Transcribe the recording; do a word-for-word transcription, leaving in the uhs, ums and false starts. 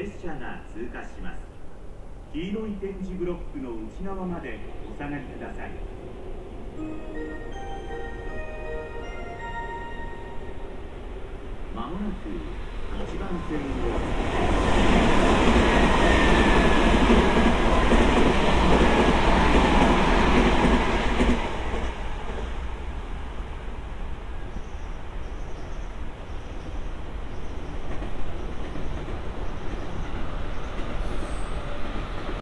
列車が通過します。黄色い点字ブロックの内側までお下がりください。まもなくいちばん線を